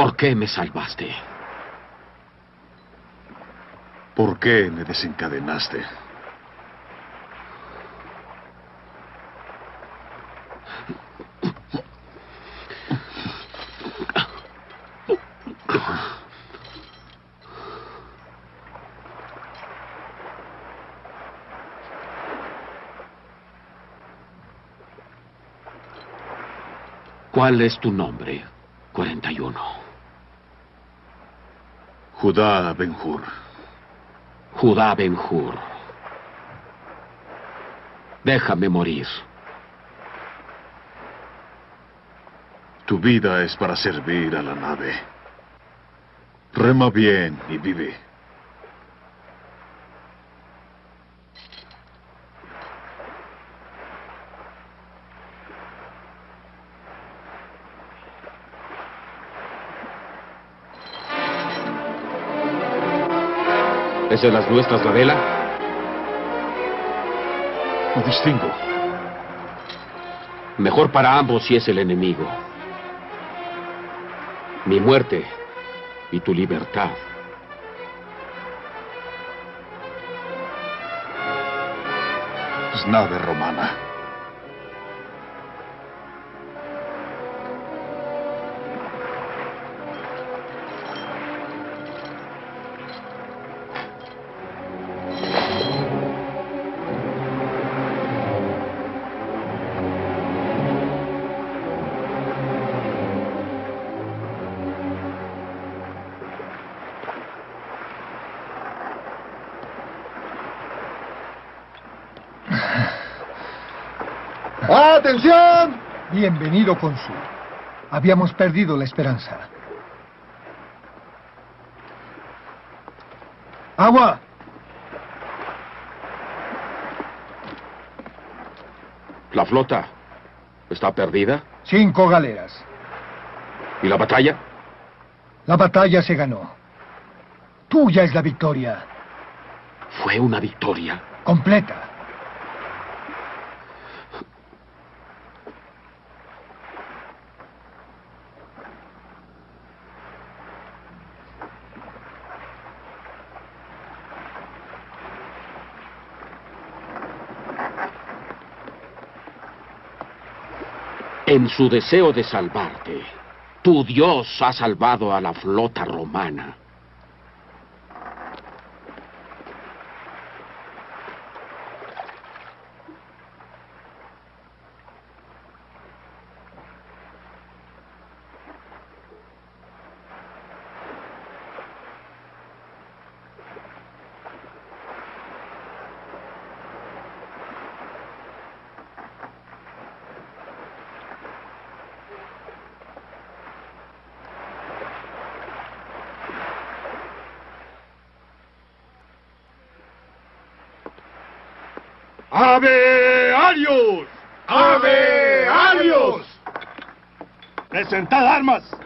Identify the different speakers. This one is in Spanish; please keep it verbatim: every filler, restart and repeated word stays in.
Speaker 1: ¿Por qué me salvaste?
Speaker 2: ¿Por qué me desencadenaste?
Speaker 1: ¿Cuál es tu nombre? cuarenta y uno.
Speaker 2: Judá Ben-Hur.
Speaker 1: Judá Ben-Hur. Déjame morir.
Speaker 2: Tu vida es para servir a la nave. Rema bien y vive.
Speaker 1: ¿Es de las nuestras la vela?
Speaker 2: No distingo.
Speaker 1: Mejor para ambos si es el enemigo. Mi muerte y tu libertad.
Speaker 2: Es nave romana.
Speaker 3: ¡Atención! Bienvenido, cónsul. Habíamos perdido la esperanza. ¡Agua!
Speaker 1: ¿La flota está perdida?
Speaker 3: Cinco galeras.
Speaker 1: ¿Y la batalla?
Speaker 3: La batalla se ganó. Tuya es la victoria.
Speaker 1: Fue una victoria.
Speaker 3: Completa.
Speaker 1: En su deseo de salvarte, tu Dios ha salvado a la flota romana.
Speaker 4: ¡Ave Arius!
Speaker 5: ¡Ave Arius!
Speaker 4: ¡Presentad armas!